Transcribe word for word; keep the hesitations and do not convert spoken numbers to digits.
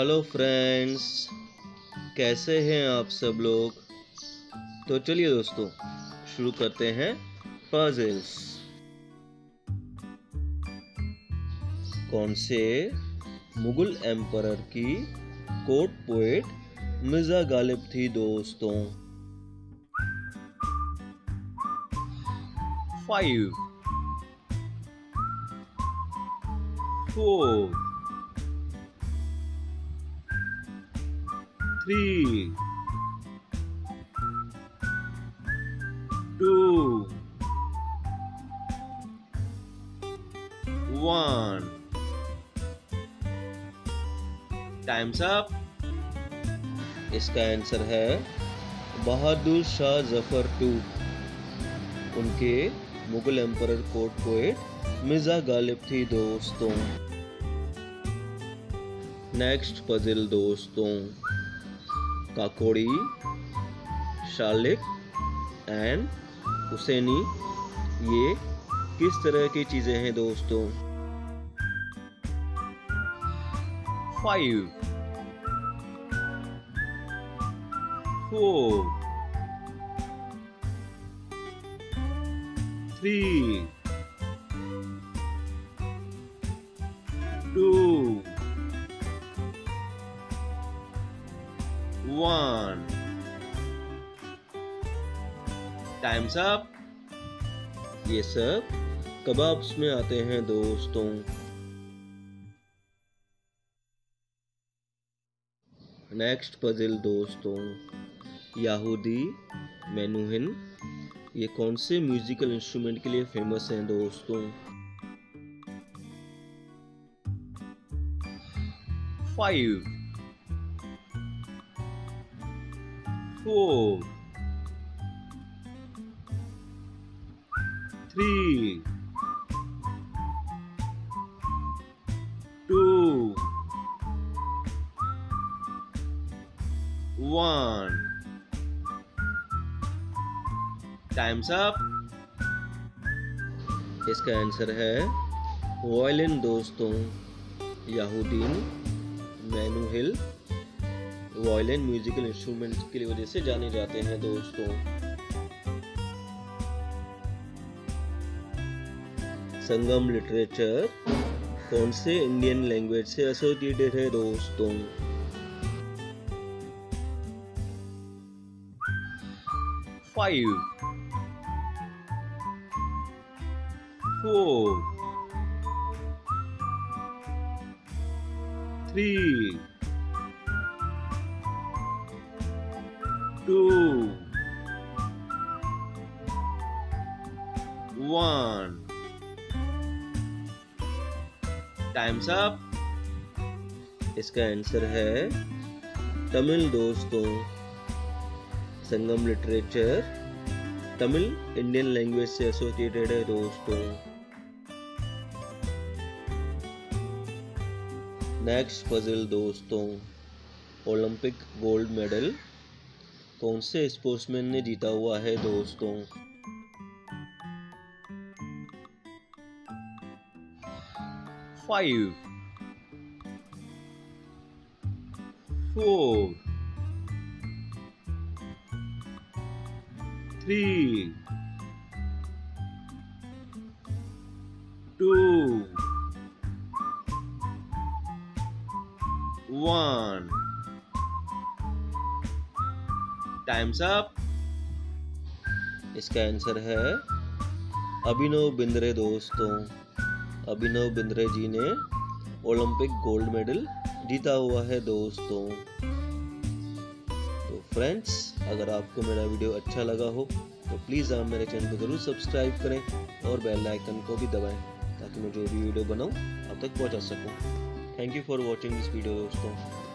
Hello friends, कैसे हैं आप सब लोग। तो चलिए दोस्तों शुरू करते हैं पजल्स। कौन से मुगल एम्परर की कोर्ट पोएट मिर्जा गालिब थी दोस्तों। Five, four, three, two, one. Time's up. इसका आंसर है बहादुर शाह जफर टू। उनके Mughal emperor court poet Mirza Ghalib थी दोस्तों। नेक्स्ट पजल दोस्तों, काकोड़ी, शालिक एंड हुसैनी ये किस तरह की चीजें हैं दोस्तों। Five, four, three, two, one. Time's up. ये सब कबाब्स में आते हैं दोस्तों। नेक्स्ट पजल दोस्तों, यहूदी मेनुहिन ये कौन से म्यूजिकल इंस्ट्रूमेंट के लिए फेमस हैं दोस्तों। Five, four, three, two, one. Time's up. इसका आंसर है वायलिन दोस्तों। Yehudi Menuhin violin musical instrument की वजह से जाने जाते हैं दोस्तों। संगम लिटरेचर कौन से इंडियन लैंग्वेज से एसोसिएटेड है दोस्तों। Five, four, three, two, one. Time's up. इसका आंसर है तमिल दोस्तों। Sangam literature Tamil Indian language से एसोसिएटेड है दोस्तों। नेक्स्ट पजल दोस्तों, ओलंपिक गोल्ड मेडल कौन से स्पोर्ट्समैन ने जीता हुआ है दोस्तों। Five, four, three, two, one. Time's up. इसका आंसर है अभिनव बिंद्रे दोस्तों। अभिनव बिंद्रे जी ने ओलंपिक गोल्ड मेडल जीता हुआ है दोस्तों। तो फ्रेंड्स, अगर आपको मेरा वीडियो अच्छा लगा हो तो प्लीज़ आप मेरे चैनल को ज़रूर सब्सक्राइब करें और बेल आइकन को भी दबाएं ताकि मैं जो भी वीडियो बनाऊं आप तक पहुंचा सकूं। Thank you for watching this video दोस्तों।